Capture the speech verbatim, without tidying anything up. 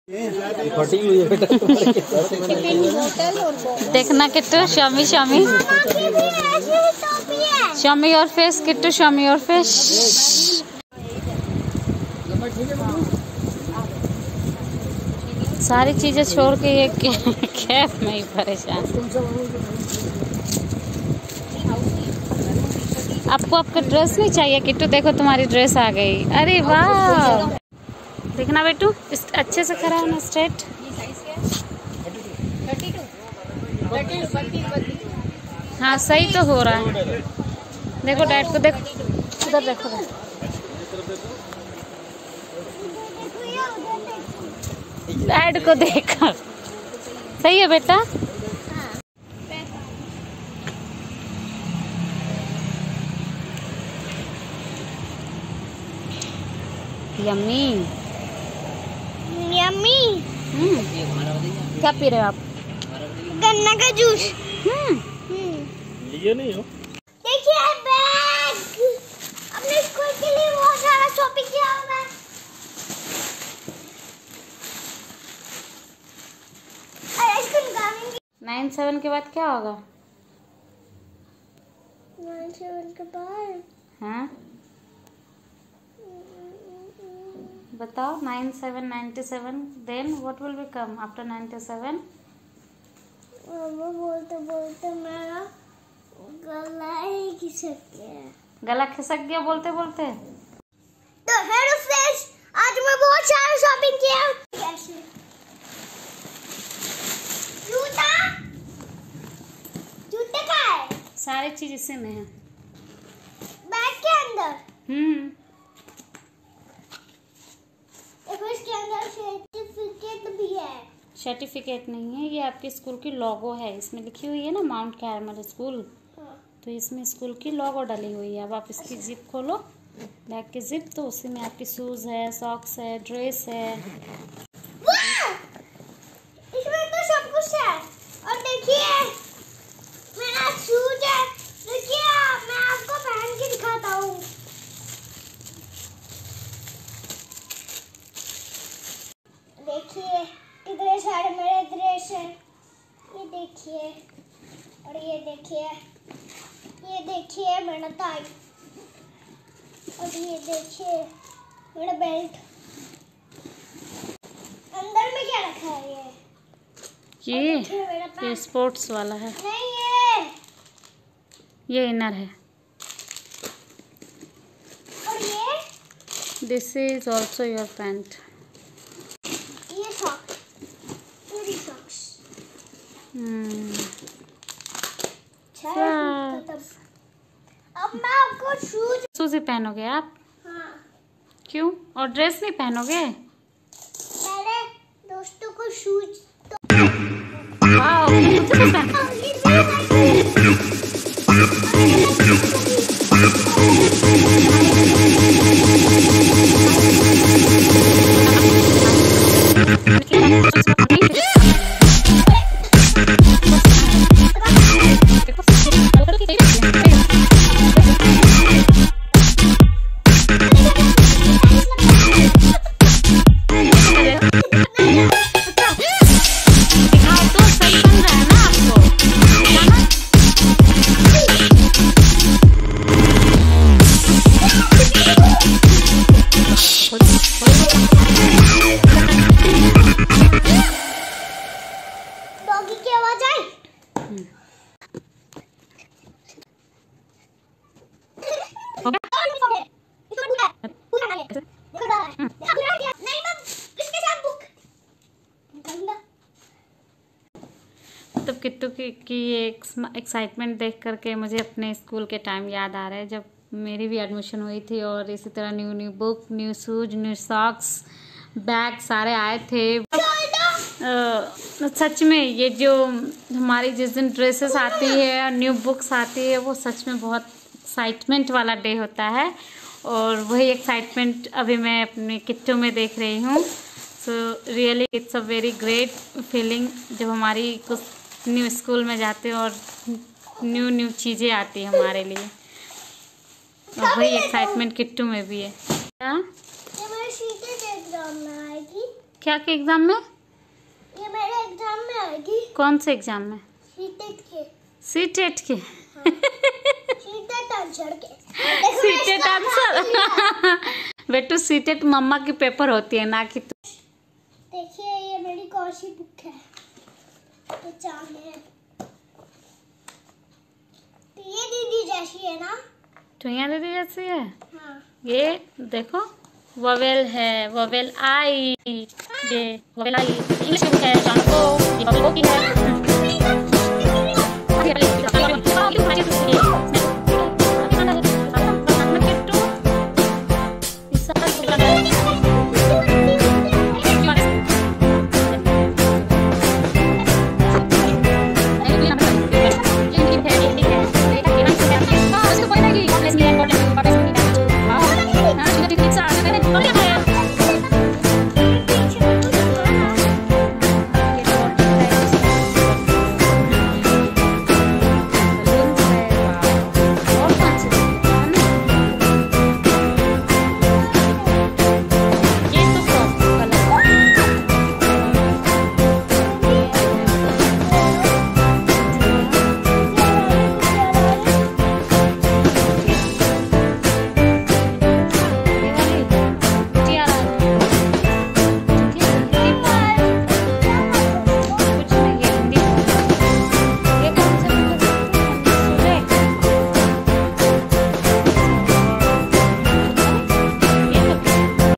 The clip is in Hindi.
देखना किट्टू, शमी शमी शमी और फेस, किट्टू शमी और फेस। सारी चीजें छोड़ के ये कैफ में ही परेशान। आपको आपका ड्रेस नहीं चाहिए किट्टू? देखो तुम्हारी ड्रेस आ गई। अरे वाह, देखना बेटू, अच्छे से खड़ा होना, स्ट्रेट। हाँ सही तो हो रहा है। देखो डैड को देखो, उधर देखो, डैड को देखो। सही है बेटा। Yummy yummy. हम्म, क्या पी रहे हो आप? गन्ना का जूस। हम्म, लिए नहीं हो? देखिए बैग, अपने स्कूल के लिए बहुत सारा शॉपिंग किया हुआ है। अरे इसको निकालेंगे। नाइन सेवन के बाद क्या होगा? नाइन सेवन के बाद हाँ बताओ। Nine seven ninety seven, then what will become after ninety seven? वो बोलते बोलते मेरा गला ही खिसक गया। गला खिसक गया बोलते बोलते? तो हेलो फ्रेंड्स, आज मैं बहुत सारा शॉपिंग किया। कैसे? जूता, जूते का है? सारी चीज इसी में है, बैग के अंदर। हम्म देखो इसके अंदर सर्टिफिकेट भी है। सर्टिफिकेट नहीं है, ये आपके स्कूल की लोगो है। इसमें लिखी हुई है ना माउंट कैरमल स्कूल, तो इसमें स्कूल की लोगो डली हुई है। अब आप इसकी जिप खोलो, बैग की जिप, तो उसी में आपकी शूज है, सॉक्स है, ड्रेस है। इसमें तो सब कुछ है। और देखिए मेरा शूज है, देखिए मैं आपको पहन के दिखाता हूँ। देखिए कितने सारे मेरे ड्रेस हैं। ये देखिए, और ये देखिए, ये देखिए मेरा टाई, और ये देखिए मेरा बेल्ट। अंदर में क्या रखा है? ये ये मेरा ये पैंट। स्पोर्ट्स वाला है, नहीं ये ये इनर है। और ये this is also your pant. ये सॉक्स, पूरी सॉक्स। हम्म तब अब मैं आपको शूज। शूज ही पहनोगे आप? हाँ, क्यों? और ड्रेस नहीं पहनोगे? मेरे दोस्तों को शूज वाओ, मुझे भी पहन- डॉगी की आवाज आई। तो किट्टू की की ये एक्साइटमेंट देख करके मुझे अपने स्कूल के टाइम याद आ रहा है, जब मेरी भी एडमिशन हुई थी। और इसी तरह new new book, new shoes, new socks, bag सारे आए थे। आ, सच में ये जो हमारी जिस दिन ड्रेसेस आती है और न्यू बुक्स आती है, वो सच में बहुत एक्साइटमेंट वाला डे होता है। और वही एक्साइटमेंट अभी मैं अपने किट्टू में देख रही हूँ। So really it's a very great feeling जब हमारी कुछ न्यू स्कूल में जाते हैं और न्यू न्यू चीज़ें आती हैं हमारे लिए। और वही एक्साइटमेंट किट्टू में भी है। क्या? ये मेरी सीटें एग्जाम में आएगी। क्या के एग्जाम में? ये मेरे एग्जाम में आएगी। कौन से एग्जाम में? सीटेट के। सीटेट के? सीटेट आंसर के। CTET answer. बेटू सीटेट मम्मा की पेपर होती है ना कि तू। देखिए ये मेरी कौन सी बुक है? तो चार है। तो ये दीदी जैसी है ना? चुईया दीदी जैसी है। हाँ। ये देखो वोवेल है, वोवेल आई, ये वोवेल आई इंग्लिश की बुक है। जानो ये वोवेल की है।